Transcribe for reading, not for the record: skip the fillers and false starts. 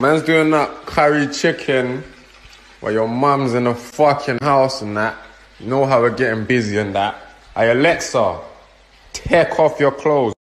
Man's doing that curry chicken while your mum's in the fucking house and that. You know how we're getting busy and that. Hey, Alexa, take off your clothes.